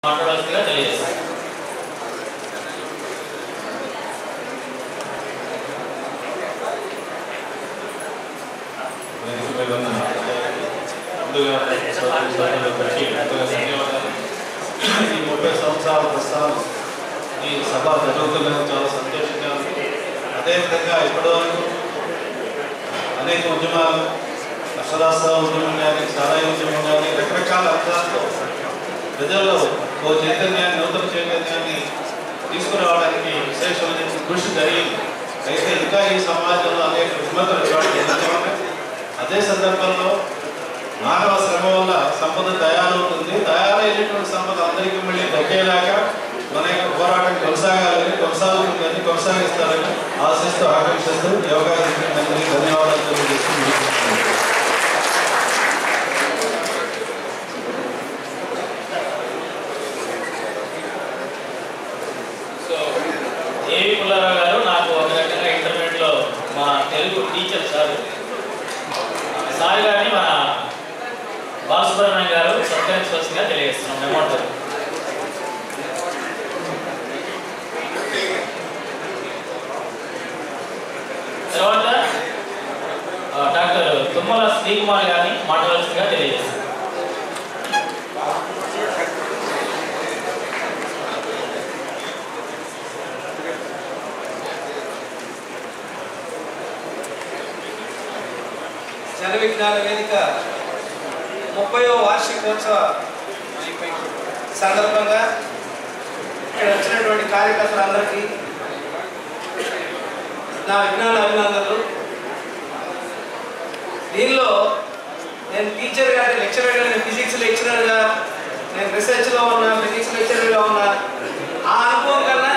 మాట్లాడాల్సిందిగా తెలియజేస్తాను. ఈ 30 సంవత్సరాల ప్రస్థానం ఈ సభ జరుగుతున్నందుకు చాలా సంతోషంగా ఉంది. అదేవిధంగా ఇప్పటివరకు అనేక ఉద్యమాలు, అక్షరాస్యత ఉద్యమం కానీ, సారాయి ఉద్యమం కానీ, రకరకాల అర్థాలతో ప్రజల్లో ఓ చైతన్యాన్ని, నూతన చైతన్యాన్ని తీసుకురావడానికి విశేషమైన కృషి జరిగింది. అయితే ఇంకా ఈ సమాజంలో అనేక రుగ్మతలు జరుగుతున్నాయి. అదే సందర్భంలో మానవ శ్రమ వల్ల సంపద తయారవుతుంది. తయారైనటువంటి సంపద అందరికీ మళ్ళీ దక్కేలాగా మన యొక్క పోరాటం కొనసాగుతుందని, కొనసాగిస్తారని ఆశిస్తూ, ఆకాంక్షిస్తూ యోగానికి ధన్యవాదాలు తెలియజేస్తున్నాను. ఏవి పుల్లారావు గారు నాకు ఒక రకంగా ఇంటర్మీడియట్లో మా తెలుగు టీచర్ సార్ గారిని మన బాలసుబ్రహ్మణ్యం గారు సత్కరించవలసిందిగా తెలియజేస్తున్నాం. అమౌంట్ తర్వాత డాక్టర్ తుమ్మల శ్రీకుమార్ గారిని మాట్లాడాల్సిందిగా తెలియజేస్తున్నాం. జనవిజ్ఞాన వేదిక 30వ వార్షికోత్సవ సందర్భంగా ఇక్కడ వచ్చినటువంటి కార్యకర్తలందరికీ నా విజ్ఞాన అభినందనలు. దీనిలో నేను టీచర్గా, లెక్చరర్గా, నేను ఫిజిక్స్ లెక్చరర్గా, నేను రీసెర్చ్లో ఉన్నా, ఫిజిక్స్ లెక్చరర్గా ఉన్నా. ఆ అనుభవం కన్నా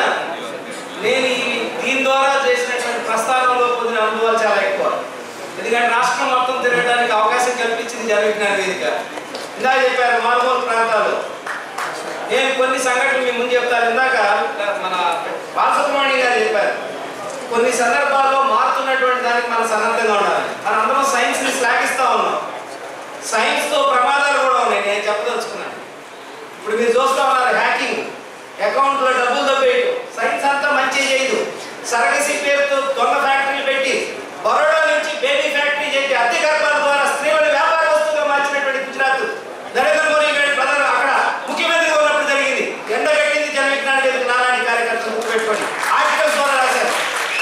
నేను దీని ద్వారా చేసినటువంటి ప్రస్థానంలో పొందిన అనుభవాలు చాలా ఎక్కువ. ఎందుకంటే రాష్ట్రం మొత్తం తిరగడానికి అవకాశం కల్పించింది జనవిజ్ఞాన వేదిక. ఇందాక చెప్పారు మారుమూల ప్రాంతాలు. నేను కొన్ని సంఘటనలు మీ ముందు చెప్తాను. ఇందాక మన బాలసుబ్రహ్మణ్యం గారు చెప్పారు, కొన్ని సందర్భాల్లో మారుతున్నటువంటి దానికి మనం సన్నద్ధంగా ఉండాలి. మనందరం సైన్స్ని శ్లాఘిస్తూ ఉన్నాం. సైన్స్తో ప్రమాదాలు కూడా ఉన్నాయి. నేను చెప్పదలుచుకున్నాను. ఇప్పుడు మీరు చూస్తూ ఉన్నారు హ్యాకింగ్, అకౌంట్లో డబ్బులు దబ్బేయటం. సైన్స్ అంతా మంచి చేయదు. సరగసి పేరుతో దొంగ ఫ్యాక్టరీలు పెట్టి, బరోడా నుంచి బేబీ ఫ్యాక్టరీ చేసి అద్దె గర్భాల ద్వారా స్త్రీలను వ్యాపార వస్తువుగా మార్చినటువంటి గుజరాత్ నరేంద్ర మోడీ గారి ప్రధాని అక్కడ ముఖ్యమంత్రిగా ఉన్నప్పుడు జరిగింది. ఎండగట్టింది జనవిజ్ఞాన వేదిక నారాయణ కార్యకర్తలు గుర్తుపెట్టుకొని ఆర్టికల్స్ ద్వారా రాశారు.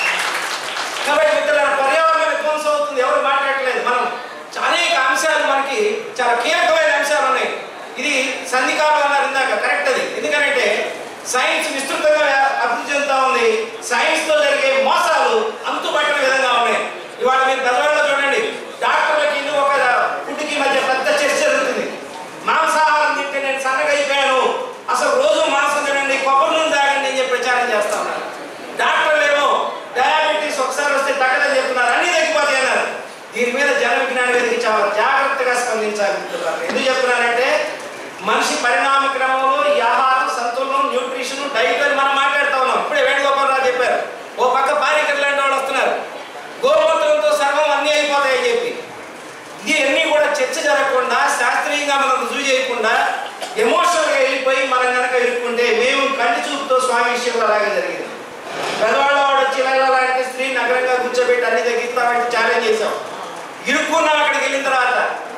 కాబట్టి మిత్రులారా, పర్యావరణ విధ్వంసం అవుతుంది, ఎవరు మాట్లాడలేదు. మనం అనేక అంశాలు, మనకి చాలా కీలకమైన అంశాలు ఉన్నాయి. ఇది సంధికాలం అన్నారు ఇందాక, కరెక్ట్. అది ఎందుకంటే సైన్స్ విస్తృతంగా అభివృద్ధి చెందుతా ఉంది. సైన్స్తో జరిగే మోసాలు అంతుపట్టిన విధంగా ఉన్నాయి. ఇవాళ మీరు పెద్దవాళ్ళు చూడండి, డాక్టర్లకి ఒక ఫుడ్కి మధ్య పెద్ద చర్చ జరుగుతుంది. మాంసాహారం తింటే నేను సన్నగా అయిపోయాను, అసలు రోజు మాంసం తినండి, కొబ్బరి నూనె తాగండి అని చెప్పి ప్రచారం చేస్తా ఉన్నారు. డాక్టర్లు ఏమో డయాబెటీస్ ఒకసారి వస్తే తగ్గదని చెప్తున్నారు, అన్ని తగ్గిపోతాయి అన్నారు. దీని మీద జనవిజ్ఞాన వేదిక చాలా జాగ్రత్తగా స్పందించాలి. ఎందుకు చెప్తున్నానంటే, మనిషి పరిణామ క్రమంలో ఈ ఆహారం, సంతులనం, న్యూట్రిషన్, డైట్ అని మనం మాట్లాడుతూ ఉన్నాం. ఇప్పుడే వేణుగోపాలరావు చెప్పారు, ఓ పక్క పారికర్లు లాంటి వాళ్ళు వస్తున్నారు, గోమూత్రంతో సర్వం అన్నీ అయిపోతాయని చెప్పి. ఇవన్నీ కూడా చర్చ జరగకుండా, శాస్త్రీయంగా మనం రుజువు చేయకుండా, ఎమోషనల్గా వెళ్ళిపోయి మనం కనుక ఇరుక్కుంటే, మేము కంటి చూపుతో స్వామి విషయంలో అలాగే జరిగింది. పెద్దవాళ్ళ వాడు వచ్చి లాంటి స్త్రీ నగరంగా కూర్చోబెట్టి అన్ని తగ్గిస్తామంటే ఛాలెంజ్ చేసాం. ఇరుక్కున్నాం. అక్కడికి వెళ్ళిన తర్వాత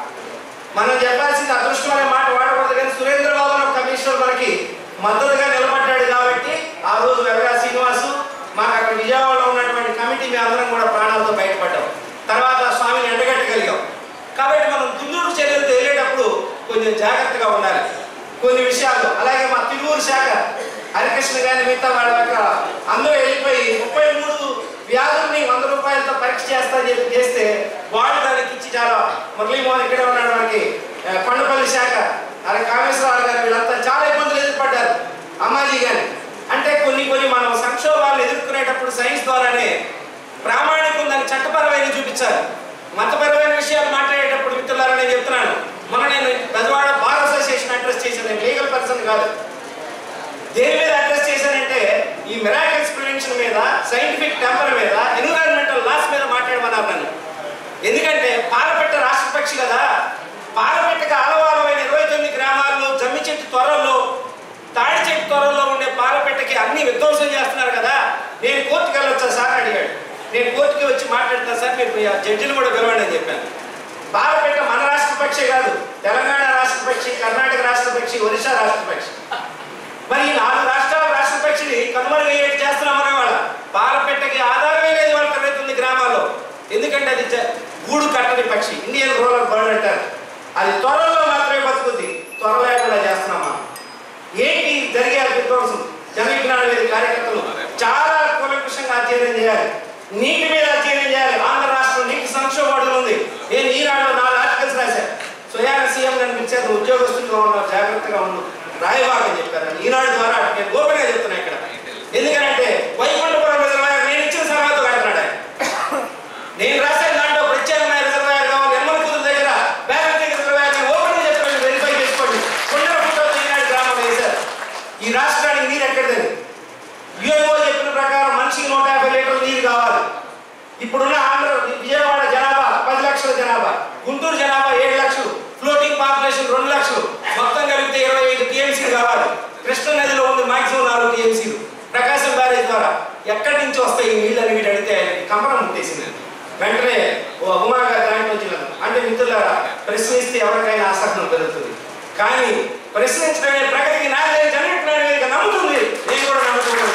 మనం చెప్పాల్సింది అదృష్టం అనే మాట వాడకూడదు, కానీ సురేంద్రబాబు అనే కమిషనర్ మనకి మద్దతుగా నిలబడ్డాడు. కాబట్టి ఆ రోజు వెరగా శ్రీనివాసు, మాకు అక్కడ విజయవాడలో ఉన్నటువంటి కమిటీ, మేము అందరం కూడా ప్రాణాలతో బయటపడ్డాం. తర్వాత స్వామిని ఎండగట్టగలిగాం. కాబట్టి మనం దుందుడు చర్యలతో వెళ్ళేటప్పుడు కొంచెం జాగ్రత్తగా ఉండాలి కొన్ని విషయాల్లో. అలాగే మా తిరువూరు శాఖ హరికృష్ణ గారి మిగతా వాళ్ళ అందరూ వెళ్ళిపోయి 33 వ్యాధుల్ని 100 రూపాయలతో పరీక్ష చేస్తారని చెప్పి చేస్తే, వాళ్ళు దానికి ఇచ్చి చాలా మురళీమోహన్ ఇక్కడే ఉన్నాడు, మనకి కొండపల్లి శాఖ, అలాగే కామేశ్వరరావు గారు, వీళ్ళంతా చాలా ఇబ్బందులు ఎదుర్కొంటారు. అమ్మాజీ గారి అంటే కొన్ని మనం సంక్షోభాలను ఎదుర్కొనేటప్పుడు సైన్స్ ద్వారానే ప్రామాణికం, దాన్ని చట్టపరమైన చూపించాలి. మతపరమైన విషయాలు మాట్లాడేటప్పుడు మిత్రులారా, నేను చెప్తున్నాను, నేను పెద్దవాడ బార్ అసోసియేషన్ అడ్రస్ చేశాను. నేను లీగల్ పర్సన్ కాదు. దేని మీద అడ్రస్ చేశానంటే, ఈ మిరాకిల్స్ ప్రివెన్షన్ మీద, సైంటిఫిక్ టెంపర్ మీద, ఎన్విరాన్మెంటల్ లాస్ మీద మాట్లాడమన్నారు నన్ను. ఎందుకంటే పాలపెట్ట రాష్ట్ర పక్షి కదా. పాలపెట్టకు ఆలవాలమైన 29 గ్రామాల్లో జమ్మి చెట్టు త్వరలో అన్ని విధ్వంసం చేస్తున్నారు కదా, నేను కోర్టుకి వెళ్ళొచ్చా సార్ అడిగాడు. నేను కోర్టుకి వచ్చి మాట్లాడతా సార్, మీరు జడ్జిని కూడా పిలవండి అని చెప్పాను. బాలపేట మన రాష్ట్ర పక్షే కాదు, తెలంగాణ రాష్ట్ర పక్షి, కర్ణాటక రాష్ట్ర పక్షి, ఒరిస్సా రాష్ట్ర పక్షి. మరి ఈ 4 రాష్ట్రాల రాష్ట్ర పక్షిని కనుమరుగయ్యేట్టు చేస్తున్నామనే వాళ్ళ బాలపేటకి ఆధారమే లేదు వాళ్ళ తరగతుంది గ్రామాల్లో. ఎందుకంటే అది గూడు కట్టని పక్షి, ఇండియన్ రూరల్ బర్డ్ అంటారు. అది త్వరలో మాత్రమే బతుకుద్ది, త్వర లేకుండా చేస్తున్నామా. ఏంటి జరిగే విధ్వంసం? జనవిజ్ఞాన వేదిక కార్యకర్తలు చాలా కూలంకషంగా అధ్యయనం చేయాలి, నీటి మీద అధ్యయనం చేయాలి. ఆంధ్ర రాష్ట్రం నీటి సంక్షోభం ఉంది. నేను ఈనాడు 4 ఆర్టికల్స్ రాశాను. స్వయాన సీఎం గారిని పిలిచారు, ఉద్యోగస్తులుగా ఉన్నారు, జాగ్రత్తగా ఉండు, రాయబాగని చెప్పారు. ఈనాడు ద్వారా నేను గోపంగా చెప్తున్నా ఇక్కడ. ఎందుకంటే వైకుంఠపురం రిజర్వాయర్ నేను ఇచ్చిన సలహాతో కడుతున్నాడు ఆయన. నేను రాసిన దాంట్లో ప్రత్యేకమైన రిజర్వాయర్ కావాలి, ఎమ్మలకూరు దగ్గర బ్యాలెన్స్ రిజర్వాయర్ నేను ఓపెన్ చెప్పండి, వెరిఫై చేసుకోండి. కొండల ఫోటోతో ఈనాడు గ్రామం వేశారు. ఈ రాష్ట్రానికి నీరు ఎక్కడిదని యుఎన్ఓ చెప్పిన ప్రకారం మనిషికి 150 లీటర్ల నీరు కావాలి. ఇప్పుడున్న ఆంధ్ర విజయవాడ జనాభా 10 లక్షల జనాభా, గుంటూరు జనాభా 7 లక్షలు, ఫ్లోటింగ్ పాపులేషన్ 2 లక్షలు, మొత్తం కలిపితే 25 టీఎంసీలు కావాలి. కృష్ణ నదిలో ఉంది మాక్సిమం 4 టీఎంసీలు. ప్రకాశం బ్యారేజ్ ద్వారా ఎక్కడి నుంచి వస్తాయి ఈ నీళ్ళు అని వీడు అడిగితే కంపరం ముట్టేసింది. వెంటనే ఓ అభిమాగా దాంట్లో వచ్చినాను. అంటే మిత్రులారా, ప్రశ్నిస్తే ఎవరికైనా ఆసక్తి పెరుగుతుంది, కానీ ప్రశ్నించడమే ప్రగతికి నాదే జనవిజ్ఞాన నమ్ముతుంది. నేను కూడా నమ్ముతున్నాను.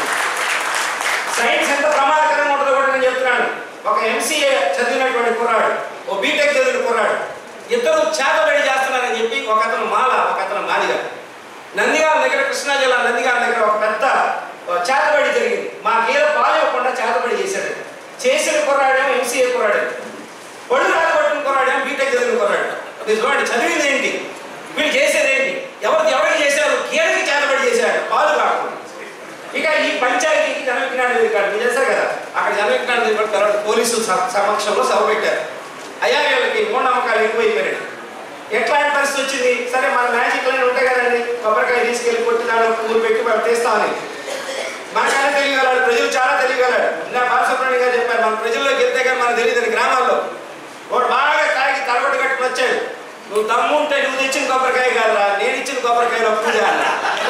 సైన్స్ ఎంత ప్రమాదకరంగా ఉంటుందో కూడా నేను చెప్తున్నాను. ఒక ఎంసీఏ చదివినటువంటి కుర్రాడు, ఓ బీటెక్ చదివిన కుర్రాడు, ఇద్దరు చేతబడి చేస్తున్నారని చెప్పి ఒక అతను మాల, ఒక అతను మాదిగా. నందిగామ దగ్గర, కృష్ణా జిల్లా నందిగామ దగ్గర ఒక పెద్ద చేతబడి జరిగింది. మా గీర పాలు ఇవ్వకుండా చేతబడి చేశాడు. చేసిన కుర్రాడేమో ఎంసీఏ కుర్రాడు, ఒళ్ళు రాకపోయిన కుర్రాడేమో బీటెక్ చదివిన కుర్రాడు. మీరు చూడండి, చదివింది ఏంటి, వీళ్ళు చేసేది ఏంటి, ఎవరికి చేశారు, గీరకి చేతబడి చేశాడు, పాలు కాకుండా. ఇక ఈ పంచాయతీకి జనవిజ్ఞాన వేదిక మీరు చేశారు కదా, అక్కడ జనవిజ్ఞాన వేదిక తర్వాత పోలీసుల సమక్షంలో సభ పెట్టారు. అయ్యా వీళ్ళకి మూఢనమ్మకాలు ఎక్కువైపోయాడు. ఎట్లాంటి పరిస్థితి వచ్చింది? సరే మన మ్యాజిక్ లైన్ ఉంటాయి కదండి, కొబ్బరికాయ తీసుకెళ్ళి కొట్టి దాంట్లో పూలు పెట్టి మనం తీస్తామని. మనకైనా తెలియగలడు, ప్రజలు చాలా తెలియగలడు. ఇలా బాలసుబ్రహ్మణ్యం గారు చెప్పారు, మన ప్రజల్లోకి వెళ్తే కానీ మనకు తెలియదు. గ్రామాల్లో వాడు బాగా తాగి తరగొట్టు కట్టుకుని వచ్చాడు. నువ్వు దమ్ము ఉంటే నువ్వు తెచ్చిన కొబ్బరికాయ కాదురా, నేను ఇచ్చిన కొబ్బరికాయలో పూజ అన్న.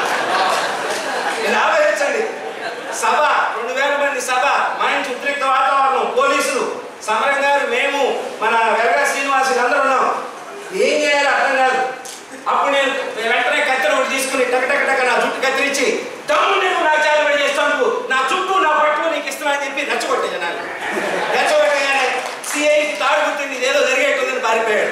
ఇలా ఆలోచించండి. సభ 2000 మంది సభ, మంచి ఉద్రిక్త వాతావరణం, పోలీసులు, సమరం గారు, మేము, మన వెరగా శ్రీనివాసులు అందరూ ఉన్నాం. ఏం చేయాలో అర్థం కాదు. అప్పుడు నేను వెంటనే కత్తెర ఒకటి తీసుకుని టక నా జుట్టు కత్తిరించి, తమ్ముడు నువ్వు నా చేతబడి చేస్తాను, నా చుట్టూ నా పట్టు నీకు ఇస్తున్నా అని చెప్పి రెచ్చగొట్టే జనాలు. రెచ్చగొట్టగానే సిఐకి తాడు గుర్తింది, ఏదో జరిగేటుందని పారిపోయాడు.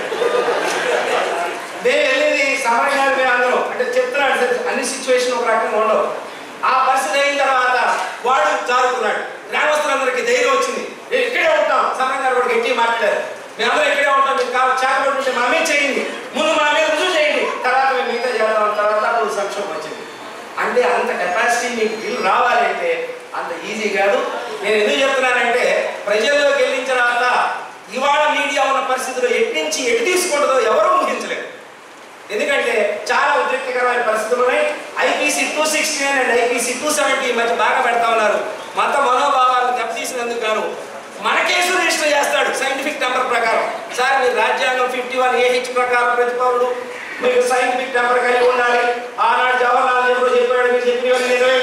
నేను వెళ్ళింది సమరం గారు, మేము అందరం అంటే చెప్తున్నాడు, అన్ని సిచ్యువేషన్ ఒక రకంగా ఉండవు. ఆ పరిస్థితి అయిన తర్వాత వాడు జారుకున్నాడు. గ్రామస్తులందరికీ ధైర్యం వచ్చింది, మేము ఇక్కడే ఉంటాం. సమరం గారు కూడా గట్టిగా మాట్లాడారు, మేమందరం ఇక్కడే ఉంటాం, మీకు చేతబడి ఉంటే మా మీద చేయండి, ముందు మా మీద రుజువు చేయండి, తర్వాత మేము మిగతా చేద్దాం. తర్వాత అప్పుడు సంక్షోభం వచ్చింది. అంటే అంత కెపాసిటీ మీకు బిల్ రావాలంటే అంత ఈజీ కాదు. నేను ఎందుకు చెప్తున్నానంటే, ప్రజల్లోకి వెళ్ళిన తర్వాత ఇవాళ మీడియా ఉన్న పరిస్థితుల్లో ఎట్నుంచి ఎటు తీసుకుంటుందో ఎవరూ ఊహించలేదు. ఎందుకంటే చాలా ఉద్రిక్తకరమైన పరిస్థితులు ఉన్నాయి. ఐపీసీ 269 అండ్ ఐపీసీ 270 మధ్య బాగా పెడతా ఉన్నారు. మత మనోభావాలను దెబ్బతీసినందుకు గాను మన కేసు రిజిస్టర్ చేస్తాడు సైంటిఫిక్ నెంబర్ ప్రకారం. సార్ మీరు రాజ్యాంగం 51AH ప్రకారం ప్రతి పౌరుడు మీకు సైంటిఫిక్ నెంబర్ కలిగి ఉండాలి. ఆనాడు జవహర్లాల్ నెహ్రూ చెప్పాడు, మీరు చెప్పినవన్నీ నిజమే.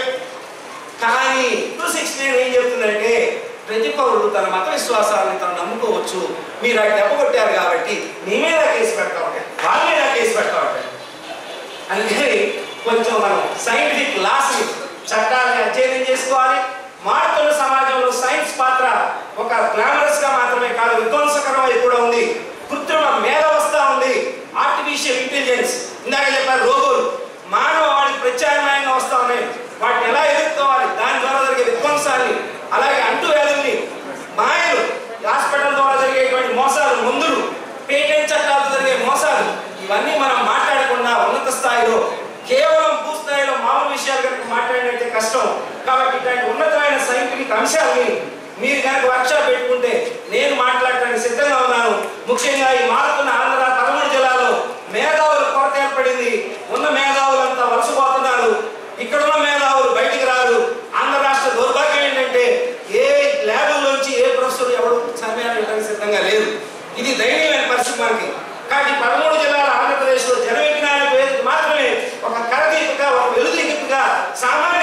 కానీ 269 ఏం చెప్తుందంటే, ప్రతి పౌరుడు తన మత విశ్వాసాలను తను నమ్ముకోవచ్చు. మీరు అవి దెబ్బకొట్టారు కాబట్టి మీ మీద కేసు పెడతా ఉంటాయి, వాళ్ళ మీద కేసు పెడతా ఉంటాయి. అందుకని కొంచెం మనం సైంటిఫిక్ లాస్ని, చట్టాలని అధ్యయనం చేసుకోవాలి. మారుతున్న సమాజంలో సైన్స్ పాత్ర ఒక గ్లామరస్ గా మాత్రమే కాదు, విధ్వంసకరమై కూడా ఉంది. కృత్రిమ మేధ వస్తా ఉంది, ఆర్టిఫిషియల్ ఇంటెలిజెన్స్. ఇందాక చెప్పారు, రోబోలు మానవ వాడికి ప్రత్యామ్నాయంగా వస్తా ఉన్నాయి. వాటిని ఎలా ఎదుర్కోవాలి, దాని ద్వారా జరిగే విధ్వంసాన్ని, అలాగే అంటు వ్యాధుల్ని, మాయలు, హాస్పిటల్ ద్వారా జరిగేటువంటి మోసాలు, మందులు, పేటెంట్ చట్టాలతో జరిగే మోసాలు, ఇవన్నీ మనం మాట్లాడకుండా ఉన్నత స్థాయిలో కేవలం భూస్థాయిలో మామూలు విషయాలు కనుక మాట్లాడినట్టే కష్టం. కాబట్టి ఇట్లాంటి ఉన్నతమైన సైంటిఫిక్ అంశాలని మీరు కనుక వర్క్షాప్ పెట్టుకుంటే నేను మాట్లాడటానికి సిద్ధంగా ఉన్నాను. ముఖ్యంగా ఈ మారుతున్న ఆంధ్ర 13 జిల్లాలో మేధావుల కొరత ఏర్పడింది. ఉన్న మేధావులంతా వలసపోతున్నారు, ఇక్కడున్న మేధావులు బయటికి రారు. ఆంధ్ర రాష్ట్ర దౌర్భాగ్యం ఏంటంటే, ఏ ల్యాబుల్లోంచి ఏ ప్రొఫెసర్ ఎవరు సమయాన్ని ఇవ్వడానికి సిద్ధంగా లేదు. ఇది దయనీయమైన పరిస్థితి మనకి. కాబట్టి 13 జిల్లాల ఆంధ్రప్రదేశ్లో జనవిజ్ఞాన వేదిక మాత్రమే ఒక కరదీపిక, ఒక వెలుదిగిపుగా సామాన్య ప్రజల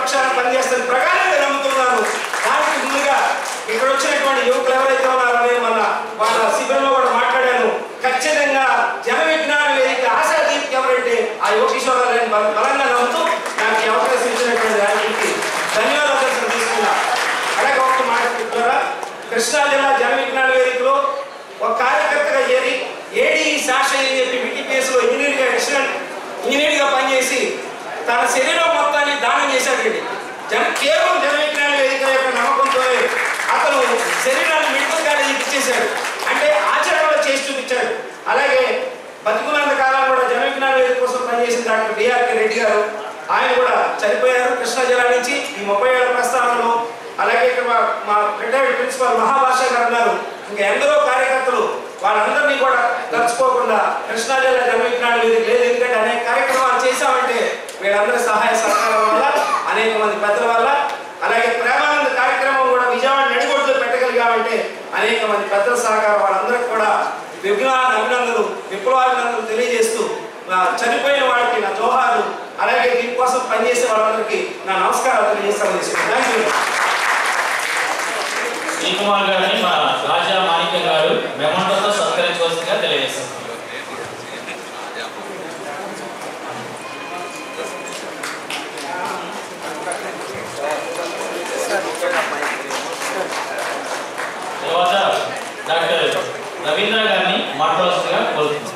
పక్షాన పనిచేస్తున్న ప్రకారంగా నమ్ముతున్నాను. దానికి ముందుగా ఇక్కడ వచ్చినటువంటి యువకులు ఎవరైతే ఉన్నారో నేను మన వాళ్ళ శిబిరంలో కూడా మాట్లాడాను. ఖచ్చితంగా జన విజ్ఞాన వేదిక ఆశాదీప్తి ఎవరంటే ఆ యోగేశ్వరరావు బలంగా నమ్ముతూ నాకు ఈ అవకాశం ఇచ్చినటువంటి దానికి ధన్యవాదాలు తీసుకున్నా. అలాగే ఒక మాట ద్వారా కృష్ణా జిల్లా జన విజ్ఞాన వేదికలో ఒక కార్యకర్తగా చేరి ఏడీ శాస్త్రి అని చెప్పి విటిపిఎస్లో ఇంజనీర్గా పనిచేసి తన శరీరం మొత్తాన్ని దానం చేశాడండి. కేవలం జన విజ్ఞాన వేదిక యొక్క నమ్మకంతోనే అతను శరీరాన్ని మెడికల్ కాలేజీకి ఇచ్చేశాడు. అంటే ఆచరణలో చేసి చూపించాడు. అలాగే బతుకున్నంత కాలం కూడా జన విజ్ఞాన వేదిక కోసం పనిచేసిన డాక్టర్ బిఆర్కే రెడ్డి గారు ఆయన కూడా చనిపోయారు కృష్ణా జిల్లా నుంచి ఈ 30 ఏళ్ల ప్రస్థానంలో. అలాగే ఇక్కడ మా రిటైర్డ్ ప్రిన్సిపల్ మహాభాష గారు ఉన్నారు. ఇంకా ఎందరో కార్యకర్తలు వాళ్ళందరినీ కూడా తలుచుకోకుండా కృష్ణా జిల్లా జన విజ్ఞాన వేదిక లేదు. ఎందుకంటే అనేక కార్యక్రమాలు చేశామంటే వీళ్ళందరి సహాయ సహకారం వల్ల, అనేక మంది పెద్దల వల్ల. అలాగే ప్రేమానంద కార్యక్రమం కూడా విజయవాడ నడిగొడ్డులో పెట్టగలిగామంటే అనేక మంది పెద్దల సహకారం. వాళ్ళందరికీ కూడా అభినందనలు, విప్లవాభినందనలు తెలియజేస్తూ చనిపోయిన వాళ్ళకి నా జోహార్లు, అలాగే దీనికోసం పనిచేసే వాళ్ళందరికీ నా నమస్కారాలు తెలియజేస్తాను. Thank you. శ్రీ కుమార్ గారిని మా రాజా మాణిక్యం గారు మెమంటోతో సత్కరించవలసిందిగా తెలియజేస్తారు. తర్వాత డాక్టర్ రవీంద్ర గారిని మాట్లాడాల్సిందిగా కోరుతున్నాను.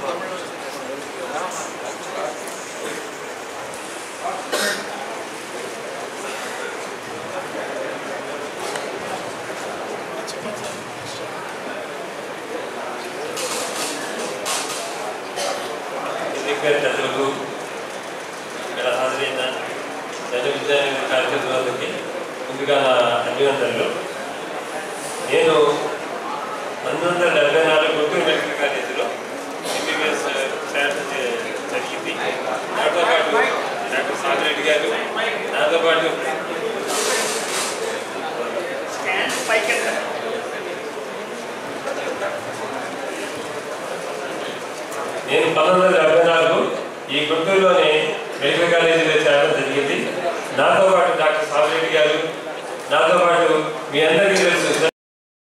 ప్రజలకు ఇక్కడ హాజరైన జన విజ్ఞాన కార్యక్రమాలకి ముందుగా అభినందనలు. నేను